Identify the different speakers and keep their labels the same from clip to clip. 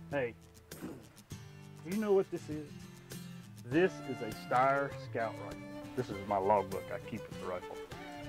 Speaker 1: Hey, do you know what this is? This is a Steyr Scout rifle. This is my logbook I keep with the rifle.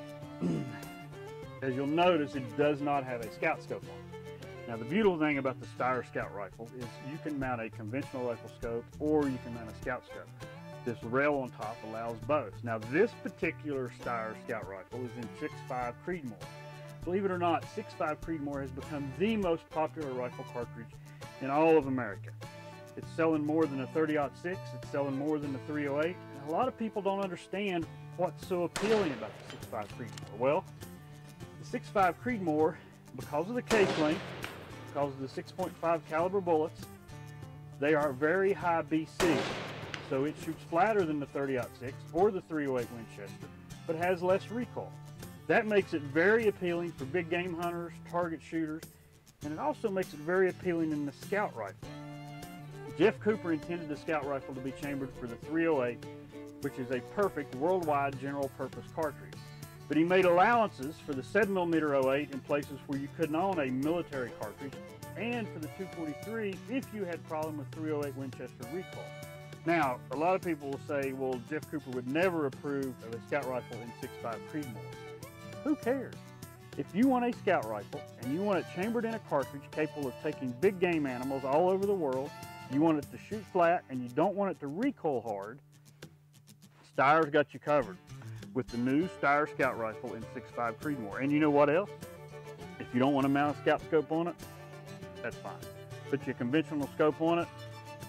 Speaker 1: As you'll notice, it does not have a scout scope on it. Now the beautiful thing about the Steyr Scout rifle is you can mount a conventional rifle scope or you can mount a scout scope. This rail on top allows both. Now this particular Steyr Scout rifle is in 6.5 Creedmoor. Believe it or not, 6.5 Creedmoor has become the most popular rifle cartridge in all of America. It's selling more than a 30-06, it's selling more than the 308, and a lot of people don't understand what's so appealing about the 6.5 Creedmoor. Well, the 6.5 Creedmoor, because of the case length, because of the 6.5 caliber bullets, they are very high BC, so it shoots flatter than the 30-06 or the 308 Winchester, but has less recoil. That makes it very appealing for big game hunters, target shooters, and it also makes it very appealing in the scout rifle. Jeff Cooper intended the scout rifle to be chambered for the 308, which is a perfect worldwide general purpose cartridge. But he made allowances for the 7mm 08 in places where you couldn't own a military cartridge, and for the 243 if you had problem with 308 Winchester recoil. Now, a lot of people will say, well, Jeff Cooper would never approve of a scout rifle in 6.5 Creedmoor. Who cares? If you want a scout rifle and you want it chambered in a cartridge capable of taking big game animals all over the world, you want it to shoot flat and you don't want it to recoil hard, Steyr's got you covered with the new Steyr Scout Rifle in 6.5 Creedmoor. And you know what else? If you don't want to mount a scout scope on it, that's fine. Put your conventional scope on it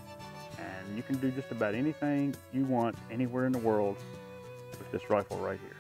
Speaker 1: and you can do just about anything you want anywhere in the world with this rifle right here.